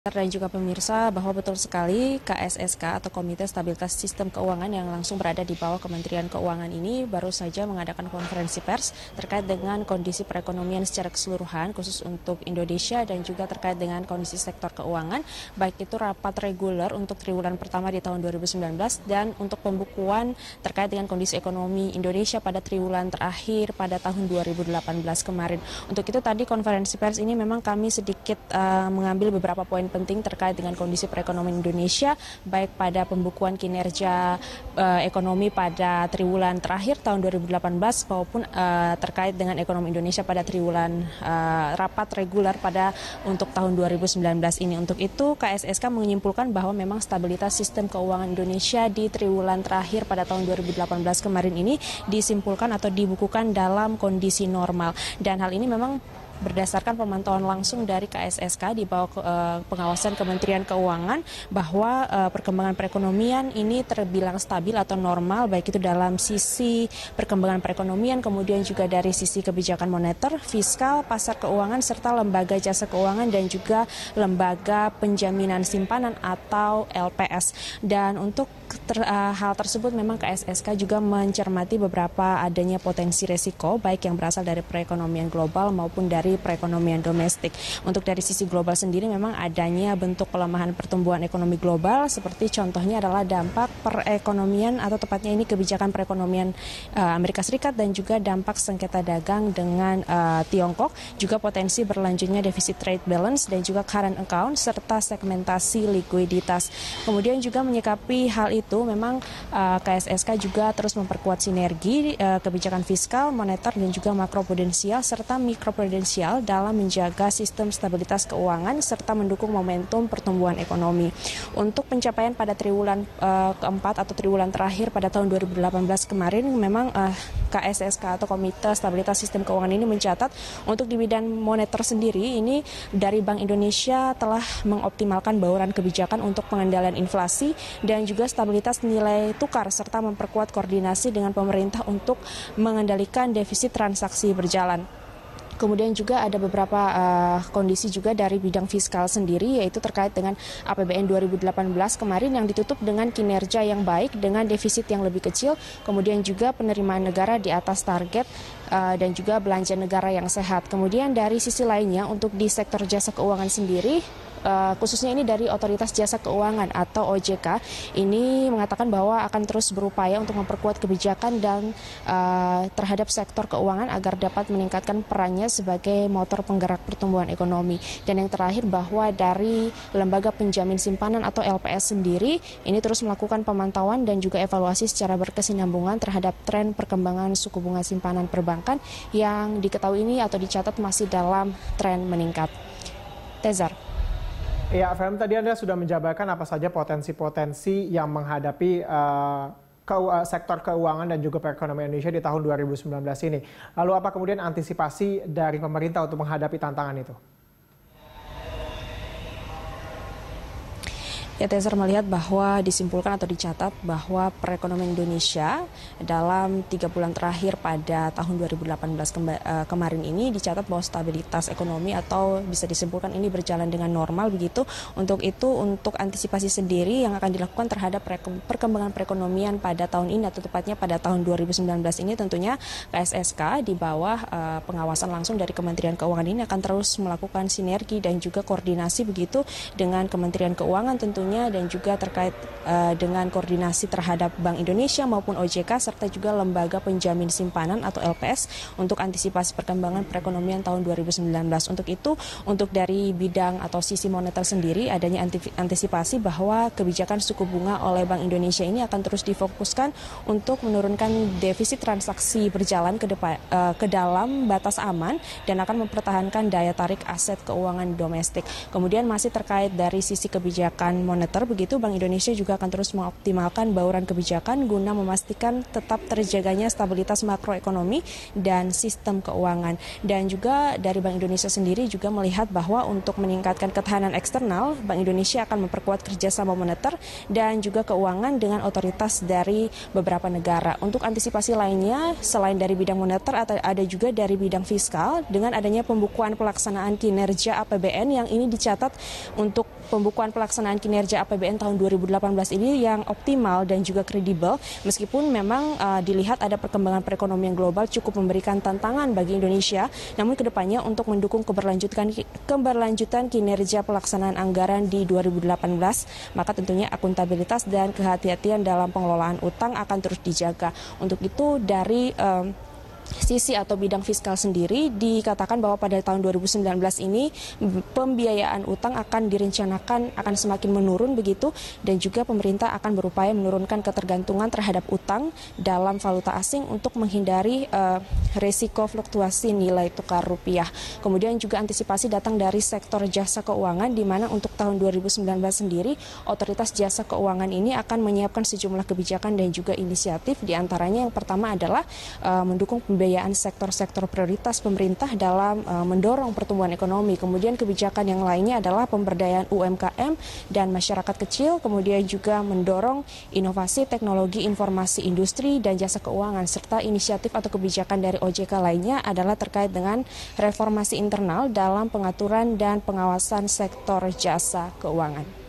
Dan juga pemirsa bahwa betul sekali KSSK atau Komite Stabilitas Sistem Keuangan yang langsung berada di bawah Kementerian Keuangan ini baru saja mengadakan konferensi pers terkait dengan kondisi perekonomian secara keseluruhan khusus untuk Indonesia dan juga terkait dengan kondisi sektor keuangan, baik itu rapat reguler untuk triwulan pertama di tahun 2019 dan untuk pembukuan terkait dengan kondisi ekonomi Indonesia pada triwulan terakhir pada tahun 2018 kemarin. Untuk itu tadi konferensi pers ini memang kami sedikit mengambil beberapa poin penting terkait dengan kondisi perekonomian Indonesia, baik pada pembukuan kinerja ekonomi pada triwulan terakhir tahun 2018 maupun terkait dengan ekonomi Indonesia pada triwulan rapat reguler pada untuk tahun 2019 ini. Untuk itu KSSK menyimpulkan bahwa memang stabilitas sistem keuangan Indonesia di triwulan terakhir pada tahun 2018 kemarin ini disimpulkan atau dibukukan dalam kondisi normal, dan hal ini memang berdasarkan pemantauan langsung dari KSSK di bawah pengawasan Kementerian Keuangan bahwa perkembangan perekonomian ini terbilang stabil atau normal, baik itu dalam sisi perkembangan perekonomian, kemudian juga dari sisi kebijakan moneter, fiskal, pasar keuangan, serta lembaga jasa keuangan dan juga lembaga penjaminan simpanan atau LPS. Dan untuk hal tersebut memang KSSK juga mencermati beberapa adanya potensi resiko baik yang berasal dari perekonomian global maupun dari perekonomian domestik. Untuk dari sisi global sendiri memang adanya bentuk pelemahan pertumbuhan ekonomi global, seperti contohnya adalah dampak perekonomian atau tepatnya ini kebijakan perekonomian Amerika Serikat dan juga dampak sengketa dagang dengan Tiongkok, juga potensi berlanjutnya defisit trade balance dan juga current account serta segmentasi likuiditas. Kemudian juga menyikapi hal itu memang KSSK juga terus memperkuat sinergi kebijakan fiskal, moneter dan juga makroprudensial serta mikroprudensial dalam menjaga sistem stabilitas keuangan serta mendukung momentum pertumbuhan ekonomi. Untuk pencapaian pada triwulan keempat atau triwulan terakhir pada tahun 2018 kemarin memang KSSK atau Komite Stabilitas Sistem Keuangan ini mencatat untuk di bidang moneter sendiri ini dari Bank Indonesia telah mengoptimalkan bauran kebijakan untuk pengendalian inflasi dan juga stabilitas nilai tukar serta memperkuat koordinasi dengan pemerintah untuk mengendalikan defisit transaksi berjalan. Kemudian juga ada beberapa kondisi juga dari bidang fiskal sendiri, yaitu terkait dengan APBN 2018 kemarin yang ditutup dengan kinerja yang baik dengan defisit yang lebih kecil, kemudian juga penerimaan negara di atas target dan juga belanja negara yang sehat. Kemudian dari sisi lainnya untuk di sektor jasa keuangan sendiri, khususnya ini dari Otoritas Jasa Keuangan atau OJK ini mengatakan bahwa akan terus berupaya untuk memperkuat kebijakan dan terhadap sektor keuangan agar dapat meningkatkan perannya sebagai motor penggerak pertumbuhan ekonomi. Dan yang terakhir bahwa dari lembaga penjamin simpanan atau LPS sendiri ini terus melakukan pemantauan dan juga evaluasi secara berkesinambungan terhadap tren perkembangan suku bunga simpanan perbankan yang diketahui ini atau dicatat masih dalam tren meningkat. Tezar. Ya, FM tadi Anda sudah menjabarkan apa saja potensi-potensi yang menghadapi sektor keuangan dan juga perekonomian Indonesia di tahun 2019 ini. Lalu apa kemudian antisipasi dari pemerintah untuk menghadapi tantangan itu? Ya, Tezer melihat bahwa disimpulkan atau dicatat bahwa perekonomian Indonesia dalam 3 bulan terakhir pada tahun 2018 kemarin ini dicatat bahwa stabilitas ekonomi atau bisa disimpulkan ini berjalan dengan normal begitu. Untuk itu, untuk antisipasi sendiri yang akan dilakukan terhadap perkembangan perekonomian pada tahun ini atau tepatnya pada tahun 2019 ini tentunya KSSK di bawah pengawasan langsung dari Kementerian Keuangan ini akan terus melakukan sinergi dan juga koordinasi begitu dengan Kementerian Keuangan tentunya dan juga terkait dengan koordinasi terhadap Bank Indonesia maupun OJK serta juga lembaga penjamin simpanan atau LPS untuk antisipasi perkembangan perekonomian tahun 2019. Untuk itu, untuk dari bidang atau sisi moneter sendiri adanya antisipasi bahwa kebijakan suku bunga oleh Bank Indonesia ini akan terus difokuskan untuk menurunkan defisit transaksi berjalan ke dalam batas aman dan akan mempertahankan daya tarik aset keuangan domestik. Kemudian masih terkait dari sisi kebijakan moneter begitu, Bank Indonesia juga akan terus mengoptimalkan bauran kebijakan guna memastikan tetap terjaganya stabilitas makroekonomi dan sistem keuangan. Dan juga dari Bank Indonesia sendiri juga melihat bahwa untuk meningkatkan ketahanan eksternal, Bank Indonesia akan memperkuat kerjasama moneter dan juga keuangan dengan otoritas dari beberapa negara. Untuk antisipasi lainnya, selain dari bidang moneter, ada juga dari bidang fiskal dengan adanya pembukuan pelaksanaan kinerja APBN yang ini dicatat untuk pembukuan pelaksanaan kinerja APBN tahun 2018 ini yang optimal dan juga kredibel, meskipun memang dilihat ada perkembangan perekonomian global cukup memberikan tantangan bagi Indonesia, namun kedepannya untuk mendukung keberlanjutan kinerja pelaksanaan anggaran di 2018, maka tentunya akuntabilitas dan kehati-hatian dalam pengelolaan utang akan terus dijaga. Untuk itu dari sisi atau bidang fiskal sendiri dikatakan bahwa pada tahun 2019 ini pembiayaan utang akan direncanakan akan semakin menurun begitu, dan juga pemerintah akan berupaya menurunkan ketergantungan terhadap utang dalam valuta asing untuk menghindari resiko fluktuasi nilai tukar rupiah. Kemudian juga antisipasi datang dari sektor jasa keuangan, di mana untuk tahun 2019 sendiri otoritas jasa keuangan ini akan menyiapkan sejumlah kebijakan dan juga inisiatif, diantaranya yang pertama adalah mendukung pembiayaan sektor-sektor prioritas pemerintah dalam mendorong pertumbuhan ekonomi. Kemudian kebijakan yang lainnya adalah pemberdayaan UMKM dan masyarakat kecil, kemudian juga mendorong inovasi teknologi informasi industri dan jasa keuangan, serta inisiatif atau kebijakan dari OJK lainnya adalah terkait dengan reformasi internal dalam pengaturan dan pengawasan sektor jasa keuangan.